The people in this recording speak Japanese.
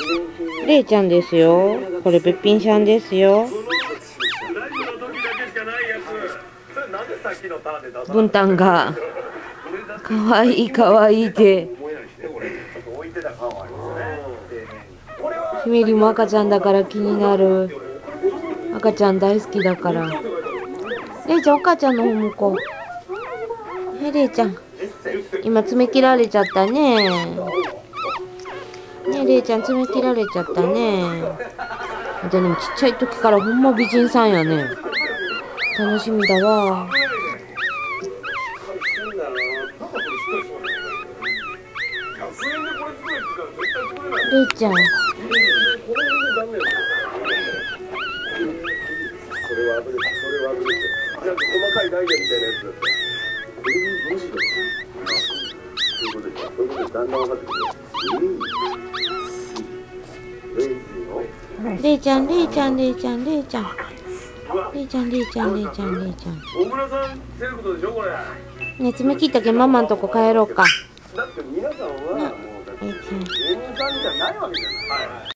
れいちゃんですよ。これべっぴんちゃんですよ。ぶんたんがかわいいかわいいってひめりも赤ちゃんだから気になる。赤ちゃん大好きだから。れいちゃんお母ちゃんの方向こう。れいちゃん今爪切られちゃったね。ねれいちゃん爪切られちゃったね。でもちっちゃい時からほんま美人さんやね。楽しみだわ。れいちゃん。れいちゃん、れいちゃん、れいちゃん、れいちゃん。れいちゃん、れいちゃん、れいちゃん、れいちゃん。ね、爪切ったけんママんとこ帰ろうか。だって皆さんはもうだって芸人さんじゃないわけじゃない。